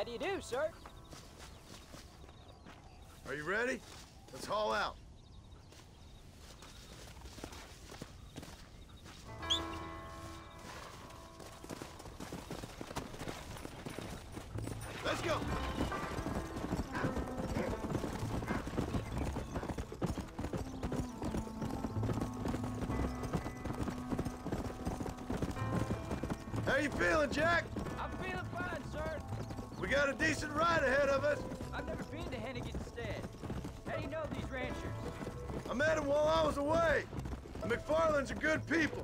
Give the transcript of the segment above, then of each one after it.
do you do, sir? Are you ready? Let's haul out. Let's go! How you feeling, Jack? I'm feeling fine, sir. We got a decent ride ahead of us. I've never been to Hennigan's Stead. How do you know these ranchers? I met them while I was away. The McFarlands are good people.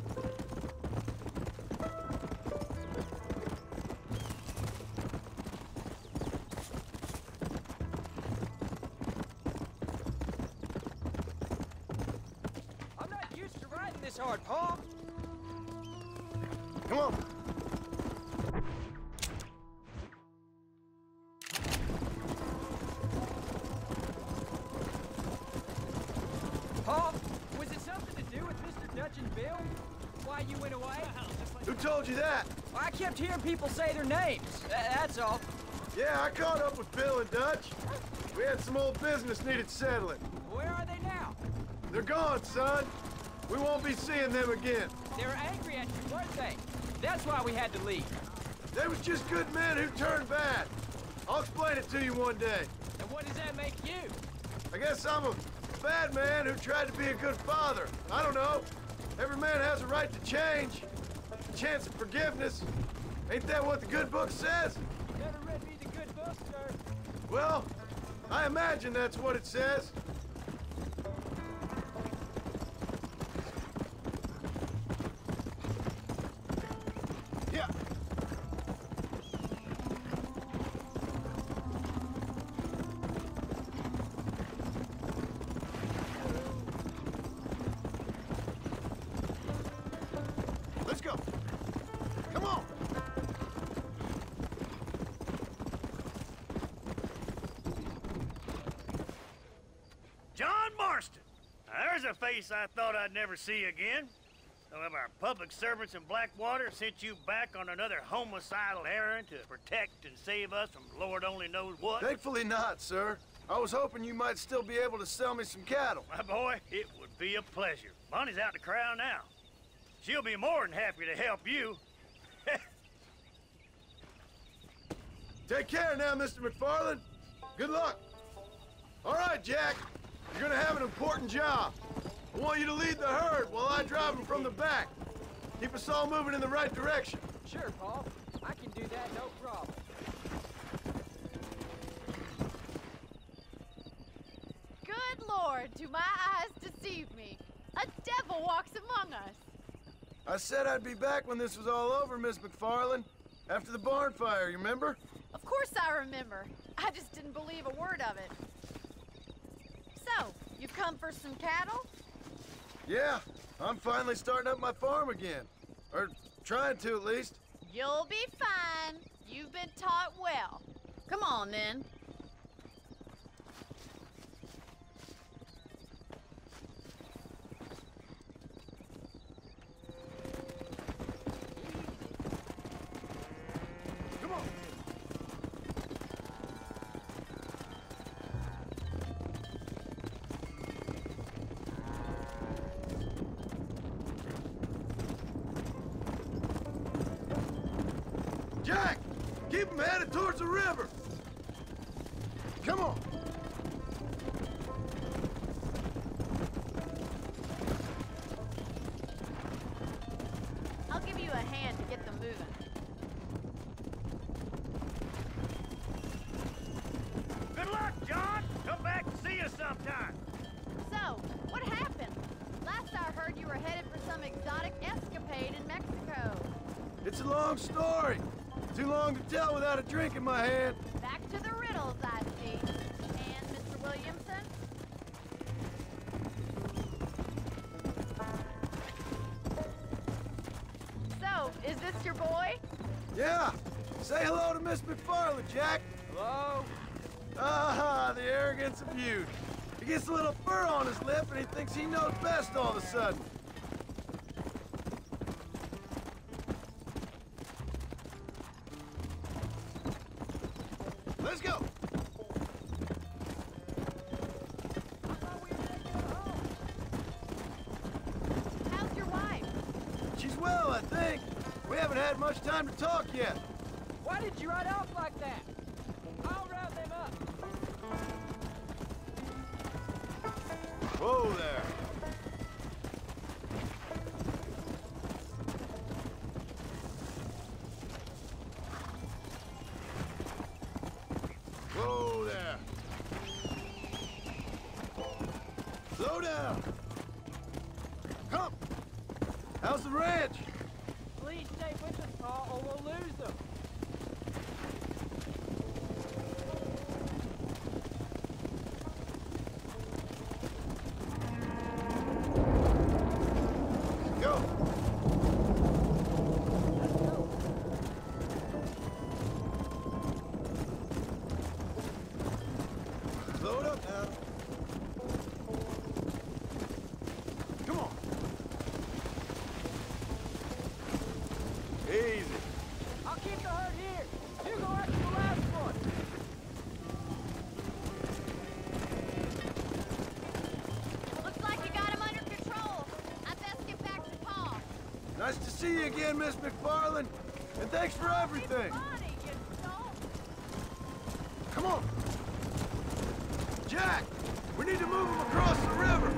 I'm not used to riding this hard, Paul. Come on. Paul, was it something to do with Mr. Dutch and Bill? Why you went away? Who told you that? I kept hearing people say their names. That's all. Yeah, I caught up with Bill and Dutch. We had some old business needed settling. Where are they now? They're gone, son. We won't be seeing them again. They were angry at you, weren't they? That's why we had to leave. They was just good men who turned bad. I'll explain it to you one day. And what does that make you? I guess I'm a bad man who tried to be a good father. I don't know. Every man has a right to change. A chance of forgiveness. Ain't that what the good book says? Never read me the good book, sir. Well, I imagine that's what it says. Yeah. Let's go. Come on. John Marston. Now, there's a face I thought I'd never see again. Some of our public servants in Blackwater sent you back on another homicidal errand to protect and save us from Lord only knows what. Thankfully not, sir. I was hoping you might still be able to sell me some cattle. My boy, it would be a pleasure. Bonnie's out to corral now. She'll be more than happy to help you. Take care now, Mr. McFarland. Good luck. All right, Jack. You're gonna have an important job. I want you to lead the herd while I drive them from the back. Keep us all moving in the right direction. Sure, Paul. I can do that, no problem. Good Lord, do my eyes deceive me? A devil walks among us. I said I'd be back when this was all over, Miss McFarland. After the barn fire, you remember? Of course I remember. I just didn't believe a word of it. So, you've come for some cattle? Yeah, I'm finally starting up my farm again. Or trying to, at least. You'll be fine. You've been taught well. Come on, then. Come on. Jack! Keep them headed towards the river! Come on! I'll give you a hand to get them moving. Good luck, John. Come back and see us sometime. So, what happened? Last I heard you were headed for some exotic escapade in Mexico. It's a long story. Too long to tell without a drink in my hand. Back to the riddles, I see. And Mr. Williamson? So, is this your boy? Yeah. Say hello to Miss McFarland, Jack. Hello? Ah, the arrogance of youth. He gets a little fur on his lip and he thinks he knows best all of a sudden. Let's go. I thought we were making it home. How's your wife? She's well, I think. We haven't had much time to talk yet. Why did you ride off like that? I'll round them up. Whoa there. Whoa there. Slow down. Come. How's the ranch? Please stay with us, Paul, or we'll lose them. Go. Slow it up now. Come on. Easy. I'll keep the herd here. You go after the last one. Looks like you got him under control. I best get back to Paul. Nice to see you again, Miss McFarland. And thanks for everything. Body, you dolt. Come on. Jack, we need to move him across the river.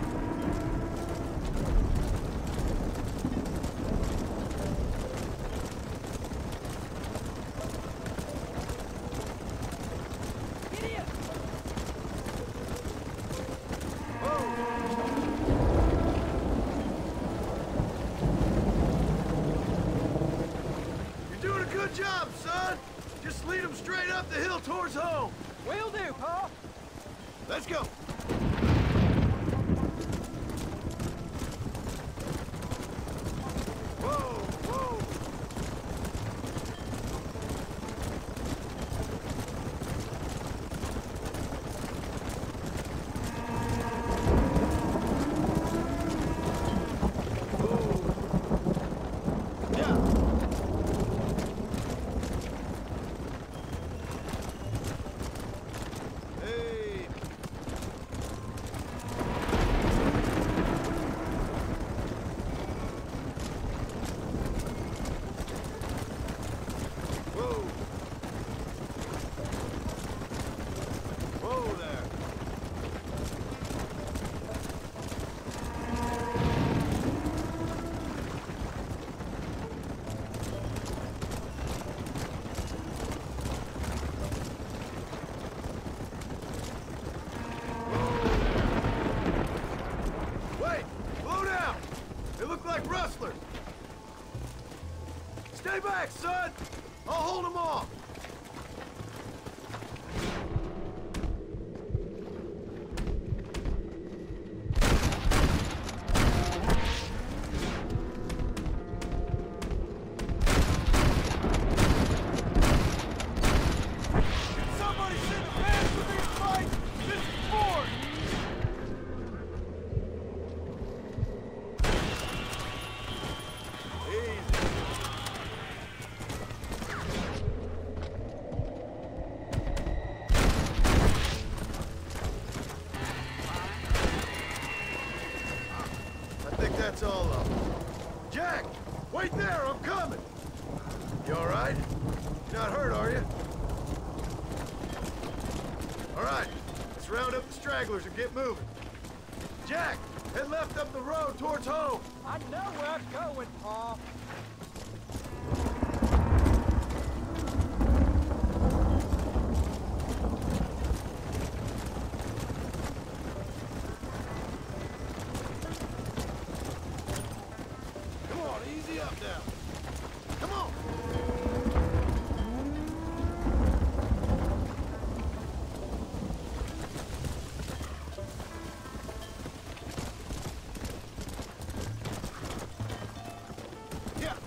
Idiot! You're doing a good job, son. Just lead him straight up the hill towards home. Will do, Paul. Let's go. Whoa, whoa. Whoa. Yeah. Hey. Whoa. Whoa there. Wait! Slow down! They look like rustlers! Stay back, son! I'll hold them off! Can somebody send a man for me to fight? This is Ford! Easy. I think that's all up. Jack! Wait there, I'm coming! You all right? You're not hurt, are you? All right, let's round up the stragglers and get moving. Jack, head left up the road towards home. I know where I'm going, Paul. Come on, easy up now. Come on. Yeah.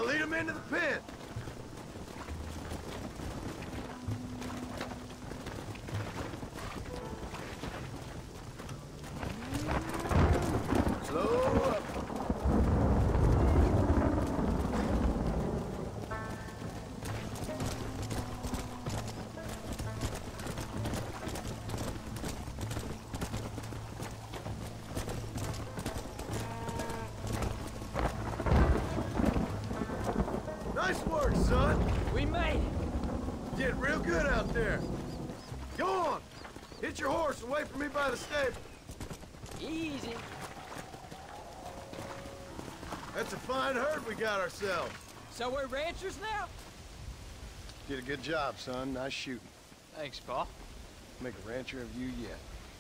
Now lead him into the pen. Slow up. Nice work, son. We made it. Did real good out there. Go on. Hit your horse and wait for me by the stable. Easy. That's a fine herd we got ourselves. So we're ranchers now? Did a good job, son. Nice shooting. Thanks, Pa. Make a rancher of you yet.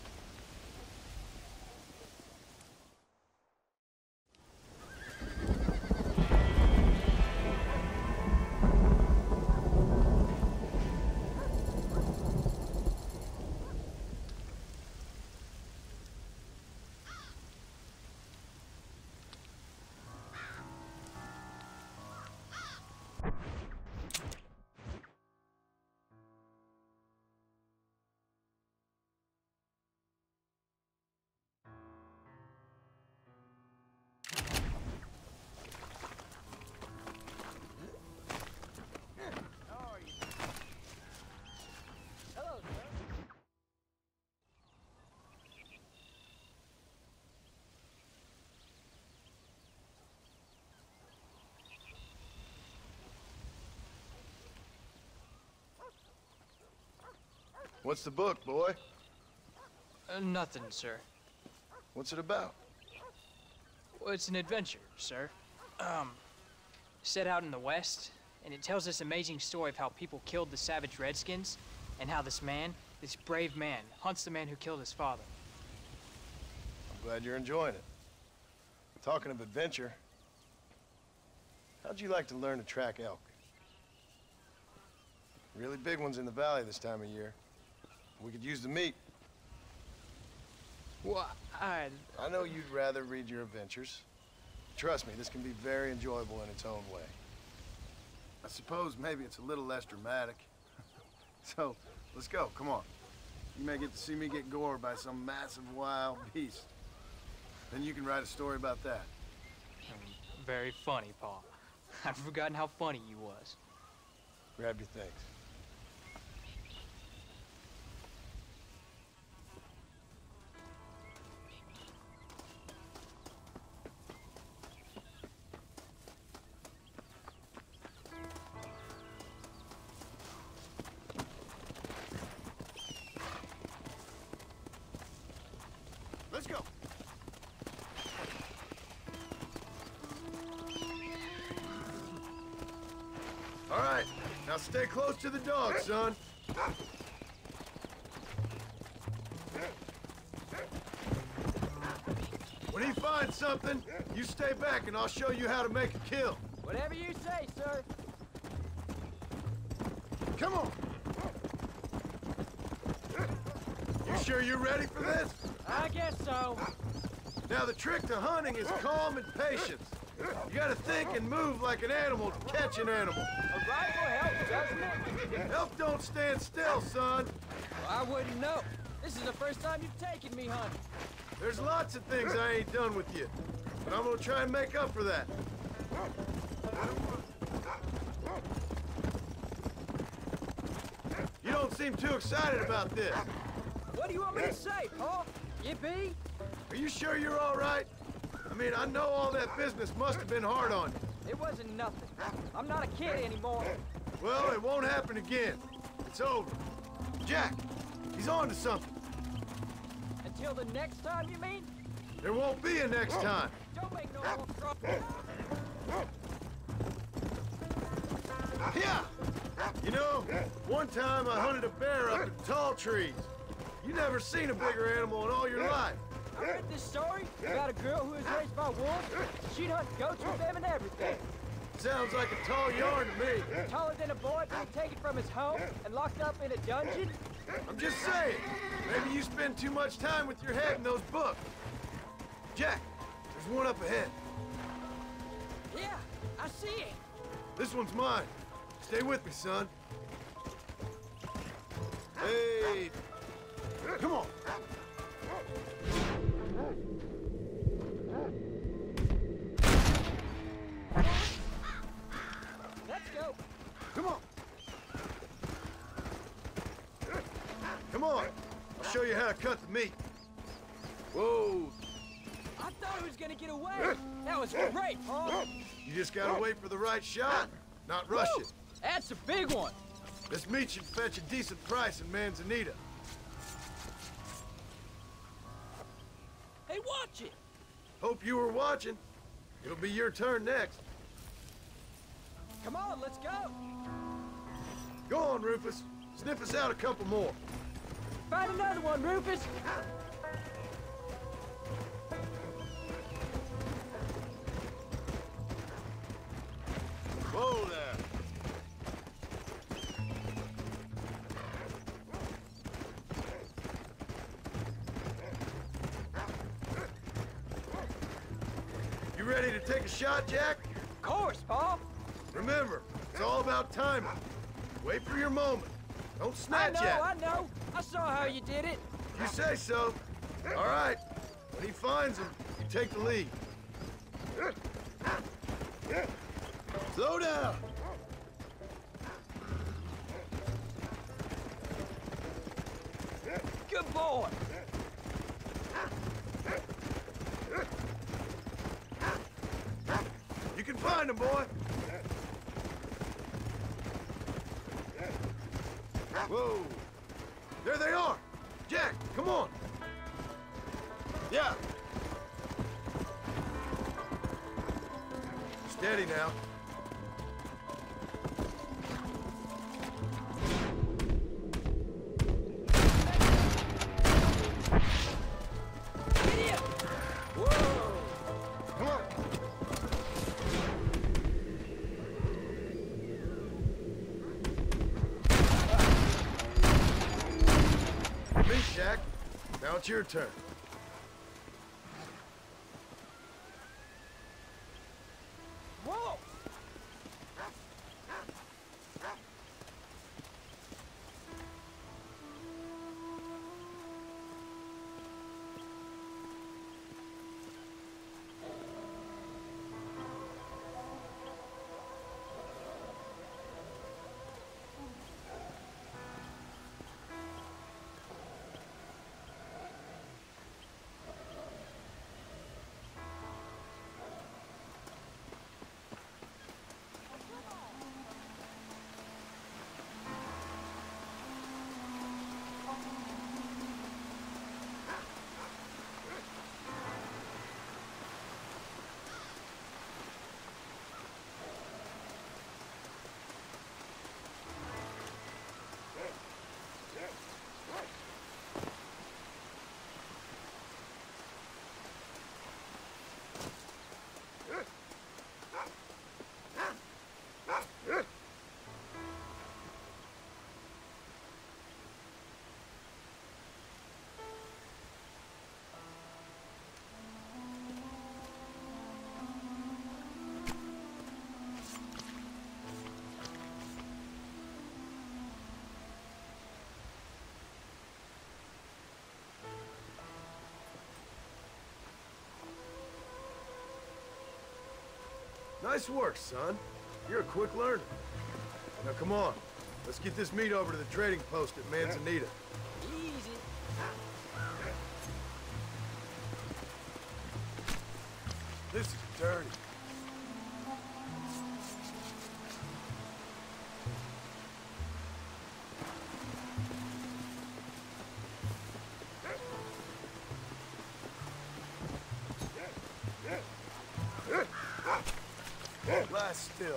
What's the book, boy? Nothing, sir. What's it about? Well, it's an adventure, sir. Set out in the West, and it tells this amazing story of how people killed the savage Redskins, and how this man, this brave man, hunts the man who killed his father. I'm glad you're enjoying it. Talking of adventure, how'd you like to learn to track elk? Really big ones in the valley this time of year. We could use the meat. Well, I know you'd rather read your adventures. Trust me, this can be very enjoyable in its own way. I suppose maybe it's a little less dramatic. So, let's go, come on. You may get to see me get gored by some massive wild beast. Then you can write a story about that. Very funny, Pa. I've forgotten how funny you was. Grab your things. Let's go. All right, now stay close to the dog, son. When he finds something, you stay back and I'll show you how to make a kill. Whatever you say, sir. Come on. You sure you're ready for this? I guess so. Now, the trick to hunting is calm and patience. You gotta think and move like an animal to catch an animal. A rifle helps, doesn't it? Elk don't stand still, son. Well, I wouldn't know. This is the first time you've taken me hunting. There's lots of things I ain't done with you, but I'm gonna try and make up for that. You don't seem too excited about this. What do you want me to say, Pa? Yippee? Are you sure you're all right? I mean, I know all that business must have been hard on you. It wasn't nothing. I'm not a kid anymore. Well, it won't happen again. It's over. Jack, he's on to something. Until the next time, you mean? There won't be a next time. Don't make no more trouble. Yeah! You know, one time I hunted a bear up in tall trees. You never seen a bigger animal in all your life. I read this story about a girl who was raised by wolves. She'd hunt goats with them and everything. Sounds like a tall yarn to me. Taller than a boy being taken from his home and locked up in a dungeon. I'm just saying, maybe you spend too much time with your head in those books. Jack, there's one up ahead. Yeah, I see it. This one's mine. Stay with me, son. Hey! Come on! Let's go. Come on! Come on! I'll show you how to cut the meat. Whoa! I thought he was gonna get away. That was great, Paul. You just gotta wait for the right shot, not rush it. That's a big one. This meat should fetch a decent price in Manzanita. Hey, watch it. Hope you were watching. It'll be your turn next. Come on, let's go. Go on, Rufus. Sniff us out a couple more. Find another one, Rufus. Whoa there. You ready to take a shot, Jack? Of course, Paul. Remember, it's all about timing. Wait for your moment. Don't snatch at it. I know. I saw how you did it. You say so. All right. When he finds him, you take the lead. Slow down. Good boy. You can find him, boy. Whoa. There they are. Jack, come on. Yeah. Steady now. Idiot. Whoa. Come on. Me, Jack. Now it's your turn. Whoa. Nice work, son. You're a quick learner. Now come on. Let's get this meat over to the trading post at Manzanita. Easy. This is dirty. Lie still.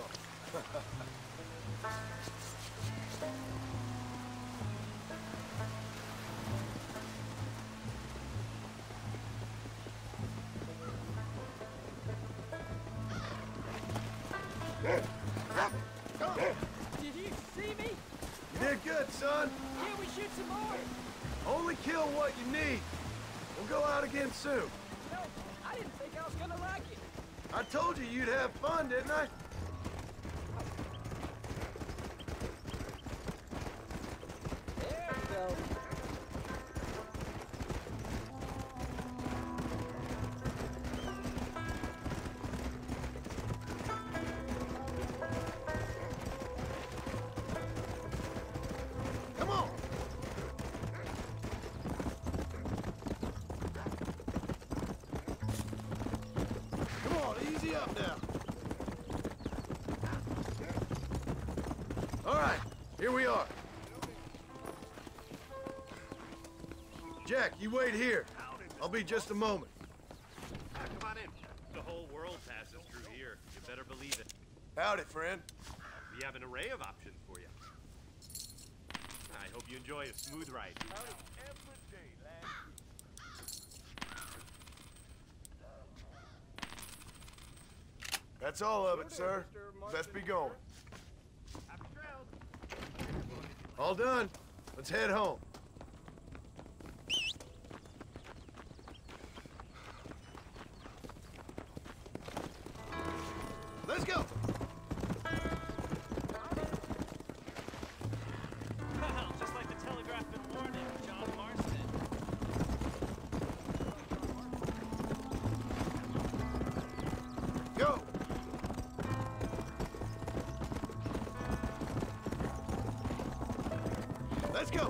Did you see me? You did good, son. Can't we shoot some more? Only kill what you need. We'll go out again soon. No, I didn't think I was gonna like it. I told you you'd have fun, didn't I? right, here we are. Jack, you wait here. I'll be just a moment. Come on in. The whole world passes through here. You better believe it. Howdy, friend. We have an array of options for you. I hope you enjoy a smooth ride. That's all of it, sir. Best be going. All done. Let's head home. Let's go. Well, just like the telegraph been warning, John Marston. Go. Let's go.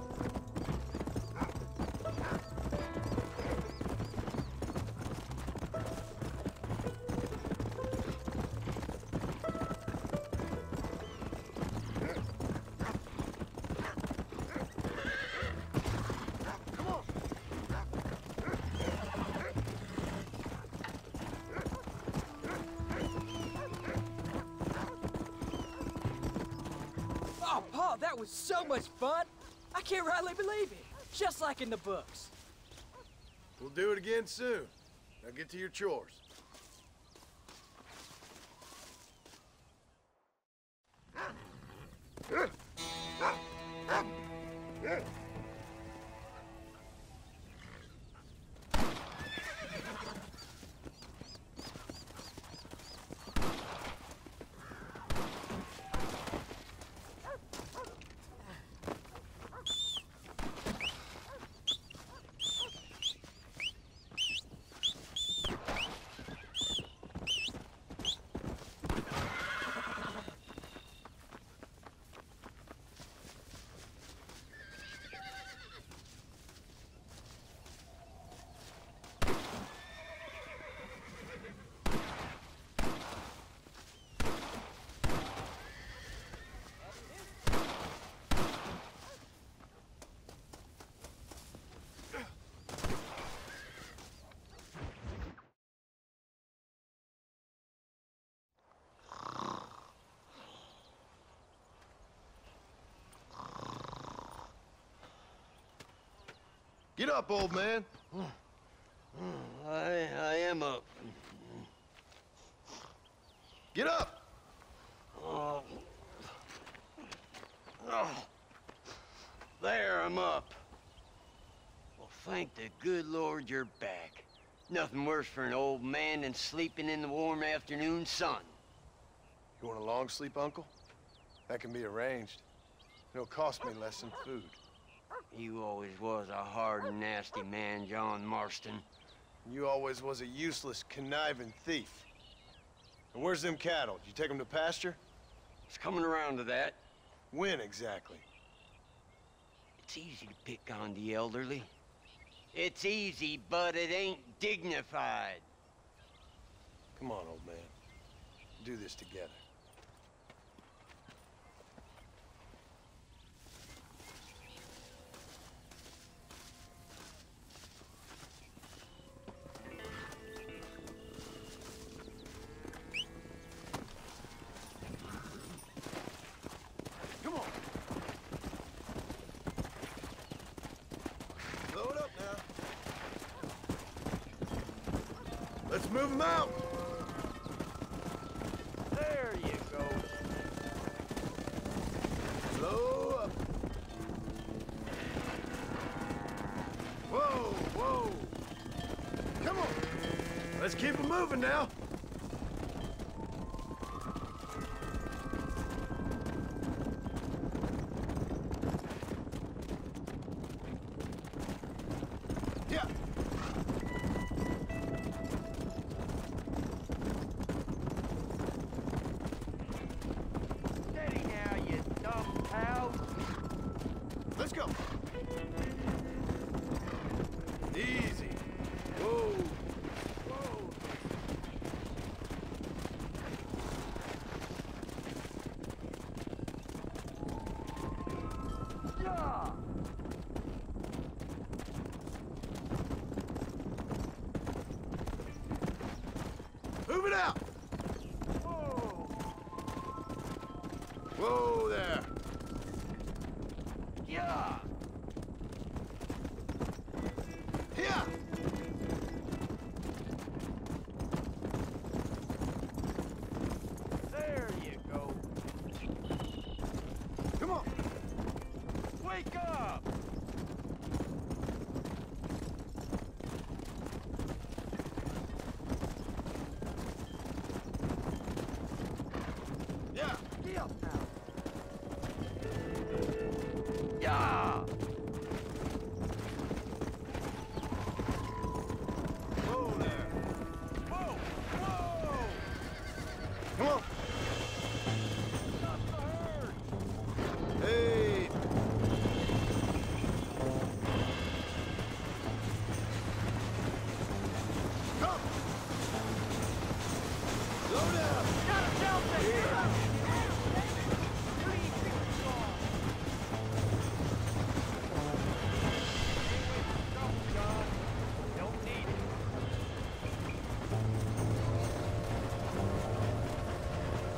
Oh, Paul, that was so much fun. I can't rightly believe it. Just like in the books. We'll do it again soon. Now get to your chores. Get up, old man. I am up. Get up. Oh. Oh. There, I'm up. Well, thank the good Lord you're back. Nothing worse for an old man than sleeping in the warm afternoon sun. You want a long sleep, Uncle? That can be arranged. It'll cost me less than food. You always was a hard and nasty man, John Marston. You always was a useless, conniving thief. And where's them cattle? Did you take them to pasture? It's coming around to that. When exactly? It's easy to pick on the elderly. It's easy, but it ain't dignified. Come on, old man. Do this together. Come on. Load up now. Let's move them out. There you go. Slow up. Whoa, whoa. Come on. Let's keep them moving now. Yeah. Steady now, you dumb cow. Let's go. Easy. Whoa. Whoa. out! Whoa there! Yeah! Here! There you go. Come on! Wake up! Yeah! Get up now. Yeah! Whoa there! Whoa! Whoa! Come on! Stop the herd! Hey! Come! Slow down! Don't need it.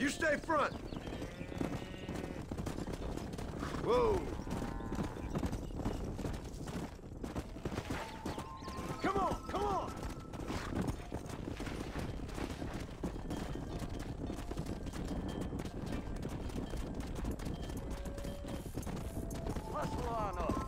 You stay front. Whoa. Come on, come on. Hustle on up.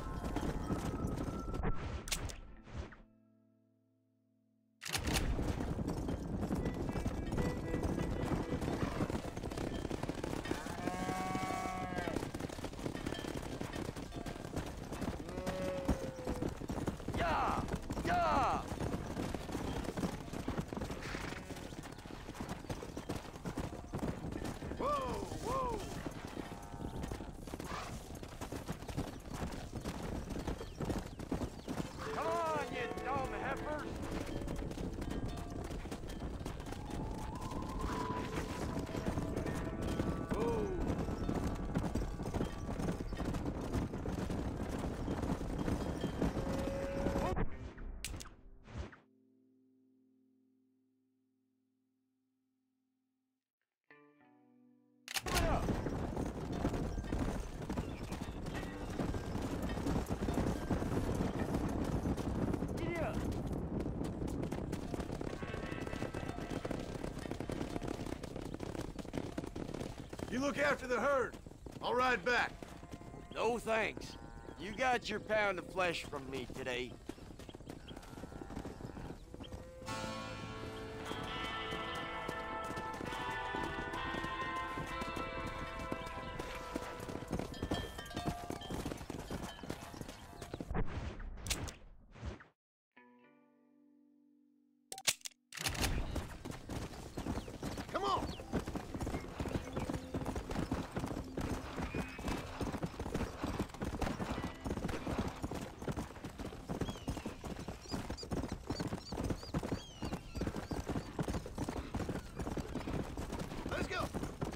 Yeah! Yeah! Whoa, whoa. Come on, you dumb heifers! Whoa. You look after the herd. I'll ride back. No thanks. You got your pound of flesh from me today. Come on. Let's go.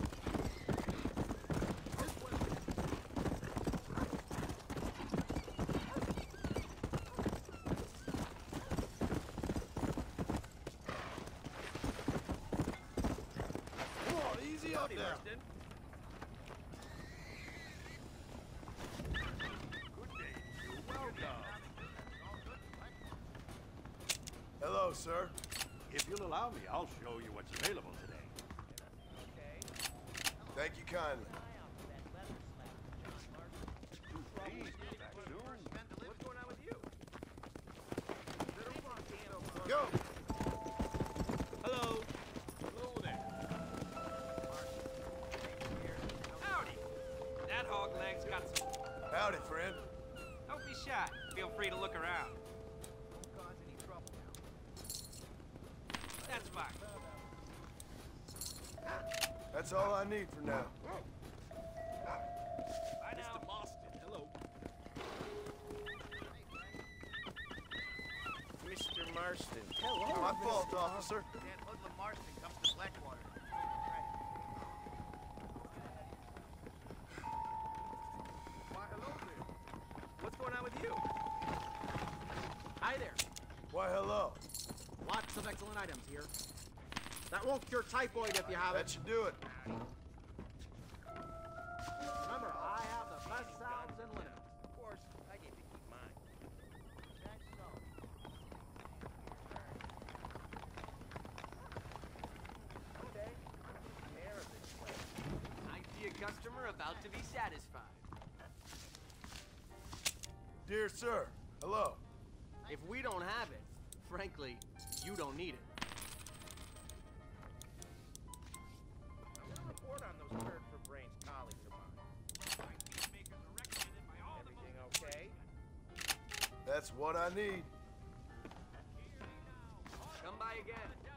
Come on, easy up now. Hello, sir. If you'll allow me, I'll show you what's available today. Thank you kindly. What's going on with you? Go. Hello. Hello there. Howdy! That hog leg's got some... Howdy, friend. Don't be shy. Feel free to look around. That's fine. That's all I need for now. Bye now. Mr. Marston, hello. Mr. Marston. My fault, officer. Dan Hoodlum Marston comes to Blackwater. Why, hello there. What's going on with you? Hi there. Why, hello. Lots of excellent items here. That won't cure typhoid if you have That it. should do it. Remember, I have the best salves in linen. Of course, I get to keep mine. That's so. Okay. Care of this place. I see a customer about to be satisfied. Dear sir, hello. If we don't have it, frankly, you don't need it. I'm gonna report on those turd for brains colleagues of mine. Everything okay? That's what I need. Come by again.